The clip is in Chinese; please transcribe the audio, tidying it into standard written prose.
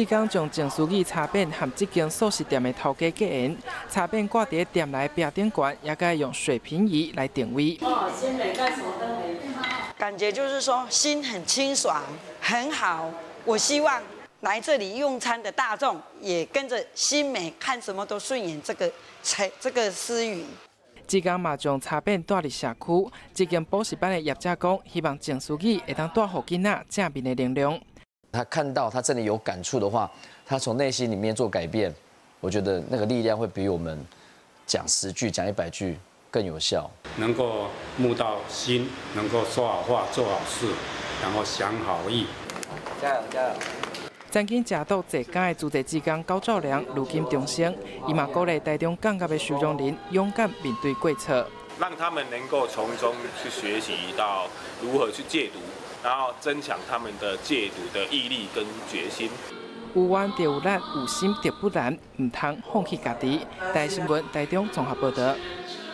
志刚将郑书记茶饼和这间素食店的头家结缘，茶饼挂在店内壁顶悬，也该用水平仪来定位。 新美干什么都没感觉就是说心很清爽，很好。我希望来这里用餐的大众也跟着新美看什么都顺眼这个私语。 志刚嘛将茶饼带入社区，这间补习班的业者讲，希望郑书记会当带给囡仔正面的能量。 他看到他真的有感触的话，他从内心里面做改变，我觉得那个力量会比我们讲10句、讲100句更有效。 能够悟到心，能够说好话、做好事，然后想好意。 加油加油！ 曾经食到济间的主席志刚高兆良，如今重生，伊嘛鼓励台中港界的收容人勇敢面对过错， 让他们能够从中去学习到如何去戒毒，然后增强他们的戒毒的毅力跟决心。 有冤就有力，有心就不难，唔通放弃家己。台新闻台中综合报道。